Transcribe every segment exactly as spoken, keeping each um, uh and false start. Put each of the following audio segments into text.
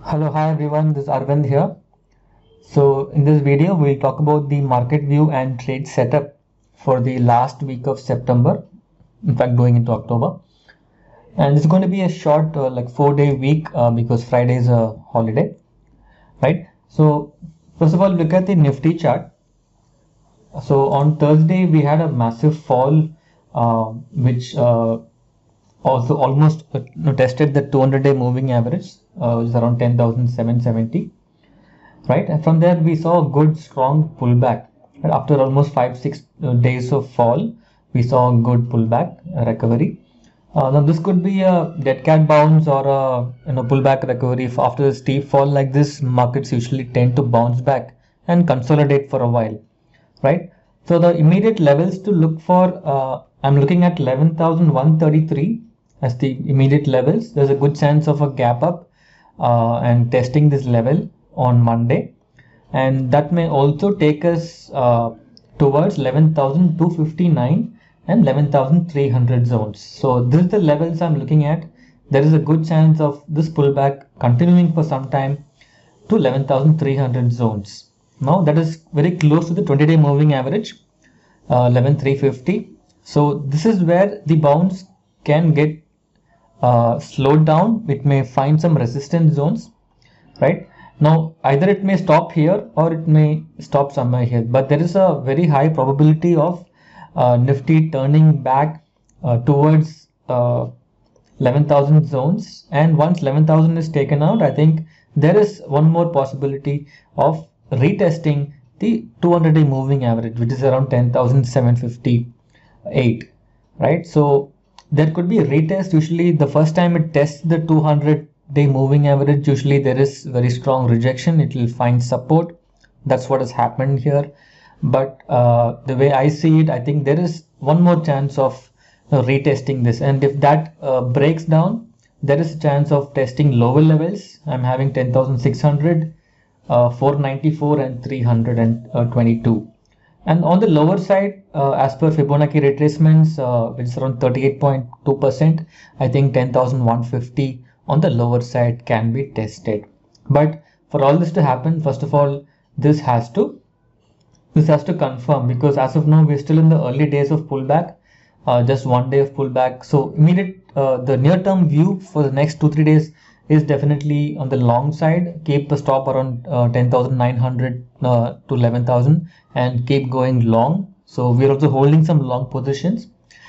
Hello, hi everyone, this is Arvind here. So in this video, we'll talk about the market view and trade setup for the last week of September, in fact going into October. And it's going to be a short uh, like four day week uh, because Friday is a holiday, right? So first of all, look at the Nifty chart. So on Thursday, we had a massive fall, uh, which uh, also almost uh, tested the two hundred day moving average, uh, which is around ten thousand seven hundred seventy, right? And from there we saw a good strong pullback. And after almost five six uh, days of fall, we saw a good pullback, a recovery. Uh, now this could be a dead cat bounce or a you know pullback recovery. If after a steep fall like this, markets usually tend to bounce back and consolidate for a while, right? So the immediate levels to look for, uh, I'm looking at eleven thousand one hundred thirty-three as the immediate levels. There's a good chance of a gap up uh, and testing this level on Monday, and that may also take us uh, towards eleven thousand two hundred fifty-nine and eleven thousand three hundred zones. So this is the levels I'm looking at. There is a good chance of this pullback continuing for some time to eleven thousand three hundred zones. Now that is very close to the twenty day moving average, uh, eleven thousand three hundred fifty. So this is where the bounce can get uh, slowed down. It may find some resistance zones, right? Now either it may stop here or it may stop somewhere here, but there is a very high probability of uh, Nifty turning back uh, towards uh, eleven thousand zones, and once eleven thousand is taken out, I think there is one more possibility of retesting the two hundred day moving average, which is around ten thousand seven hundred fifty-eight, right? So there could be a retest. Usually the first time it tests the two hundred day moving average, usually there is very strong rejection. It will find support. That's what has happened here. But uh, the way I see it, I think there is one more chance of uh, retesting this, and if that uh, breaks down, there is a chance of testing lower levels. I'm having ten thousand six hundred, uh, four ninety-four and three hundred twenty-two. And on the lower side, uh, as per Fibonacci retracements, uh, which is around thirty-eight point two percent, I think ten thousand one hundred fifty on the lower side can be tested. But for all this to happen, first of all, this has to this has to confirm, because as of now we're still in the early days of pullback, uh, just one day of pullback. So immediate uh, the near-term view for the next two three days is definitely on the long side. Keep the stop around uh, ten thousand nine hundred uh, to eleven thousand and keep going long. So we're also holding some long positions.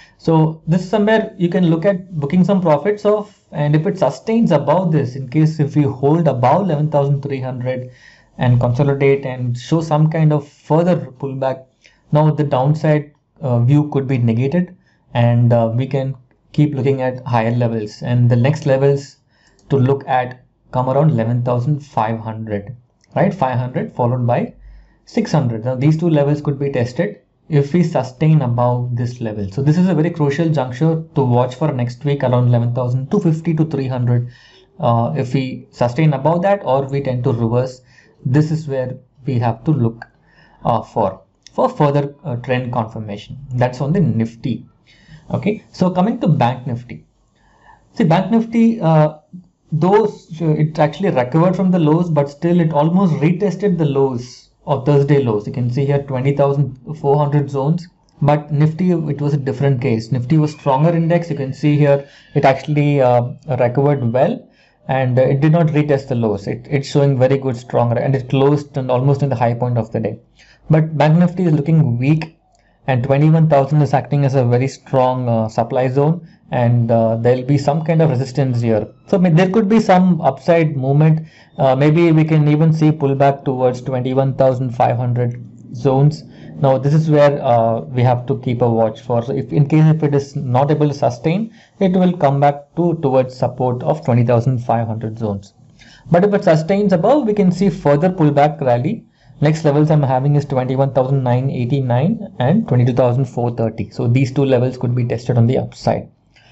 So this is somewhere you can look at booking some profits of, and if it sustains above this, in case if we hold above eleven thousand three hundred and consolidate and show some kind of further pullback, now the downside uh, view could be negated, and uh, we can keep looking at higher levels, and the next levels to look at come around eleven thousand five hundred, right? five hundred followed by six hundred. Now these two levels could be tested if we sustain above this level. So this is a very crucial juncture to watch for next week, around eleven thousand two hundred fifty to three hundred. Uh, if we sustain above that, or we tend to reverse, this is where we have to look uh, for for further uh, trend confirmation. That's on the Nifty. Okay, so coming to Bank Nifty. See, Bank Nifty, uh, though it actually recovered from the lows, but still it almost retested the lows of Thursday lows. You can see here twenty thousand four hundred zones, but Nifty, it was a different case. Nifty was stronger index. You can see here it actually uh, recovered well, and uh, it did not retest the lows. It, it's showing very good stronger, and it closed and almost in the high point of the day. But Bank Nifty is looking weak, and twenty-one thousand is acting as a very strong uh, supply zone, and uh, there'll be some kind of resistance here. So there could be some upside movement. Uh, maybe we can even see pullback towards twenty-one thousand five hundred zones. Now this is where uh, we have to keep a watch for. So if in case if it is not able to sustain, it will come back to towards support of twenty thousand five hundred zones. But if it sustains above, we can see further pullback rally. Next levels I'm having is twenty-one thousand nine hundred eighty-nine and twenty-two thousand four hundred thirty. So these two levels could be tested on the upside.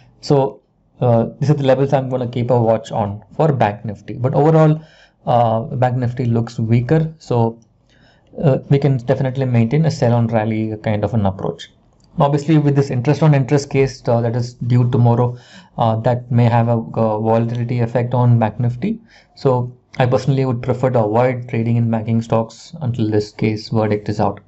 So uh, these are the levels I'm going to keep a watch on for Bank Nifty. But overall, uh, Bank Nifty looks weaker. So uh, we can definitely maintain a sell on rally kind of an approach. Obviously, with this interest on interest case uh, that is due tomorrow, uh, that may have a uh, volatility effect on Bank Nifty. So I personally would prefer to avoid trading in banking stocks until this case verdict is out.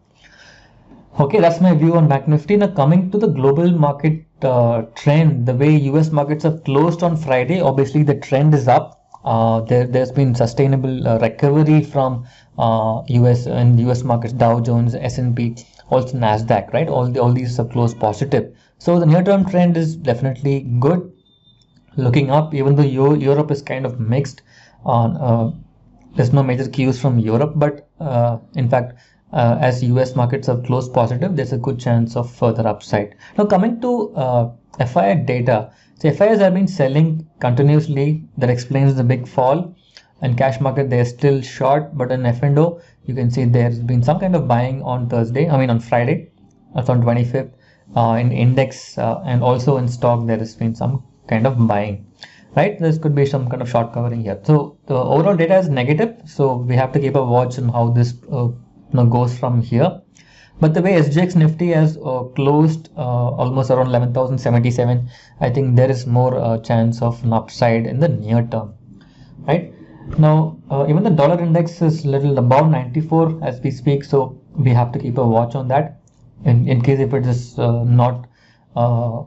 Okay, that's my view on Bank Nifty. Now coming to the global market uh, trend, the way U S markets have closed on Friday, obviously the trend is up. Uh, there, there's been sustainable uh, recovery from uh, U S and U S markets, Dow Jones, S and P, also Nasdaq, right? All the, all these have closed positive. So the near-term trend is definitely good, looking up. Even though Euro Europe is kind of mixed on, uh, there's no major cues from Europe, but uh, in fact. Uh, as U S markets have closed positive, there's a good chance of further upside. Now coming to uh, F I I data, so F I Is have been selling continuously. That explains the big fall. And cash market, they're still short, but in F and O, you can see there's been some kind of buying on Thursday, I mean on Friday, that's on twenty-fifth, uh, in index uh, and also in stock, there has been some kind of buying. Right, this could be some kind of short covering here. So the overall data is negative, so we have to keep a watch on how this uh, Now goes from here. But the way S G X Nifty has uh, closed uh, almost around eleven thousand seventy-seven, I think there is more uh, chance of an upside in the near term. Right now, uh, even the dollar index is little above ninety-four as we speak, so we have to keep a watch on that. In, in case if it is uh, not, uh,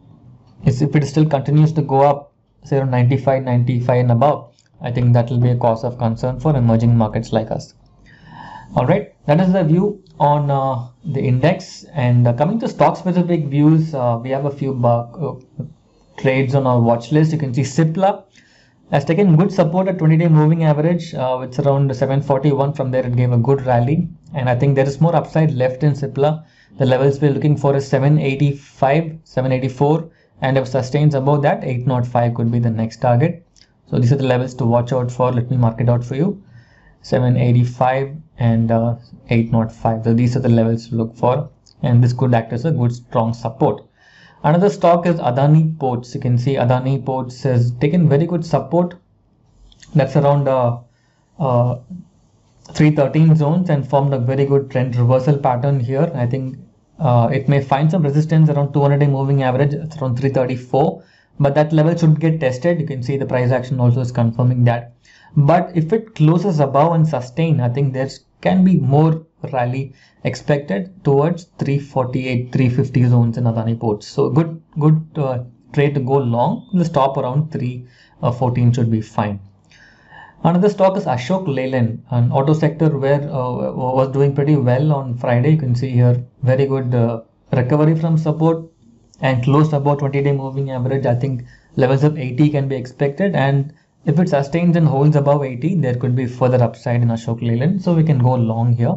if it still continues to go up, say around ninety-five, ninety-five and above, I think that will be a cause of concern for emerging markets like us. All right, that is the view on uh, the index. And uh, coming to stock specific views, uh, we have a few uh, trades on our watch list. You can see Cipla has taken good support at twenty day moving average. Uh, it's around seven forty-one. From there, it gave a good rally. And I think there is more upside left in Cipla. The levels we're looking for is seven eighty-five, seven eighty-four. And if sustains above that, eight oh five could be the next target. So these are the levels to watch out for. Let me mark it out for you. seven eighty-five and uh, eight oh five. So these are the levels to look for, and this could act as a good strong support. Another stock is Adani Ports. You can see Adani Ports has taken very good support. That's around uh, uh, three thirteen zones and formed a very good trend reversal pattern here. I think uh, it may find some resistance around two hundred day moving average. It's around three thirty-four, but that level should get tested. You can see the price action also is confirming that. But if it closes above and sustain, I think there can be more rally expected towards three forty-eight, three fifty zones in Adani Ports. So good, good uh, trade to go long. The stop around three fourteen should be fine. Another stock is Ashok Leyland, an auto sector where uh, was doing pretty well on Friday. You can see here very good uh, recovery from support and closed above twenty day moving average. I think levels of eighty can be expected, and if it sustains and holds above eighty, there could be further upside in Ashok Leyland, so we can go long here.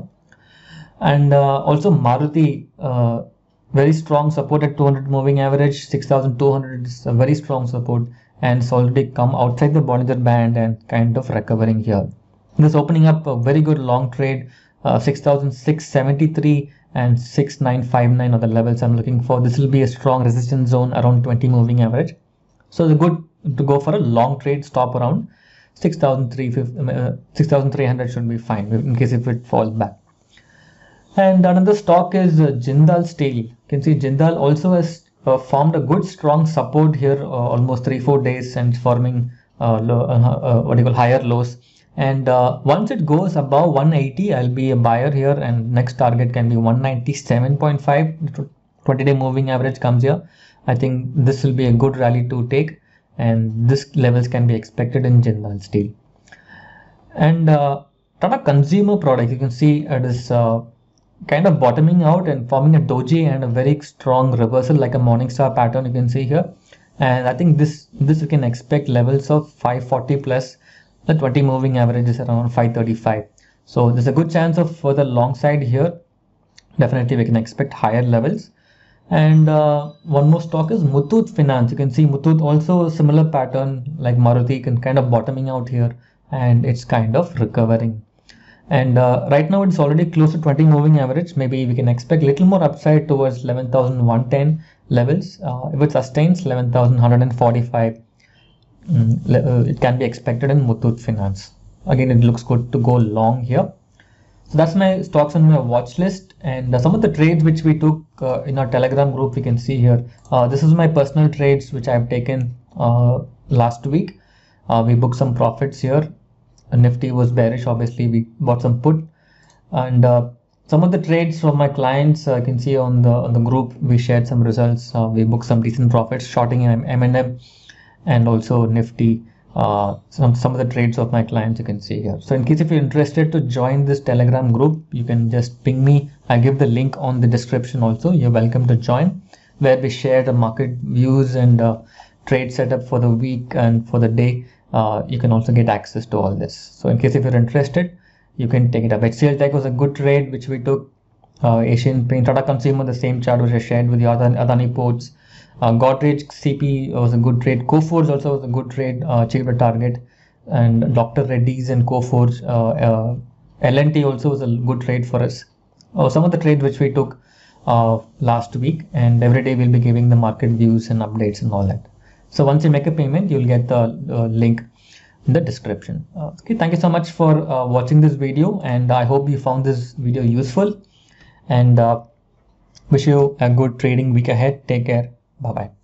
And uh, also Maruti, uh, very strong support at two hundred moving average, six thousand two hundred is a very strong support, and it's already come outside the Bollinger Band and kind of recovering here. This opening up a very good long trade, uh, six thousand six hundred seventy-three and six thousand nine hundred fifty-nine are the levels I'm looking for. This will be a strong resistance zone around twenty moving average. So the good to go for a long trade, stop around six thousand three hundred should be fine in case if it falls back. And another stock is uh, Jindal Steel. You can see Jindal also has uh, formed a good strong support here, uh, almost three four days, and forming uh, low, uh, uh, what do you call higher lows. And uh, once it goes above one eighty, I'll be a buyer here, and next target can be one ninety-seven point five. twenty day moving average comes here. I think this will be a good rally to take, and this levels can be expected in Jindal Steel. And uh, Tata Consumer Products, you can see it is uh, kind of bottoming out and forming a doji and a very strong reversal like a Morningstar pattern you can see here. And I think this this you can expect levels of five forty plus. The twenty moving average is around five thirty-five. So there's a good chance of further long side here. Definitely we can expect higher levels. And uh, one more stock is Muthoot Finance. You can see Muthoot also a similar pattern like Maruti, can kind of bottoming out here, and it's kind of recovering. And uh, right now it's already close to twenty moving average. Maybe we can expect little more upside towards eleven thousand one hundred ten levels. Uh, if it sustains eleven thousand one hundred forty-five, um, it can be expected in Muthoot Finance. Again, it looks good to go long here. So that's my stocks on my watch list, and uh, some of the trades which we took uh, in our Telegram group, we can see here. Uh, this is my personal trades which I've taken uh, last week. Uh, we booked some profits here. Nifty was bearish. Obviously, we bought some put, and uh, some of the trades from my clients, uh, you can see on the on the group, we shared some results. Uh, we booked some decent profits, shorting in M and M and also Nifty. Uh, some some of the trades of my clients you can see here. So in case if you're interested to join this Telegram group, you can just ping me. I give the link on the description also. You're welcome to join, where we share the market views and uh, trade setup for the week and for the day. Uh, you can also get access to all this. So in case if you're interested, you can take it up. H C L Tech was a good trade which we took. Uh, Asian Paint, Tata Consumer, the same chart which I shared with the Adani Ports. Uh, Godrej C P was a good trade. Coforge also was a good trade, uh, achieved a target. And Doctor Reddy's and Coforge, uh, uh, L and T also was a good trade for us. Uh, some of the trades which we took uh, last week, and every day we'll be giving the market views and updates and all that. So once you make a payment, you'll get the uh, link in the description. Uh, okay, thank you so much for uh, watching this video, and I hope you found this video useful, and uh, wish you a good trading week ahead. Take care. Bye bye.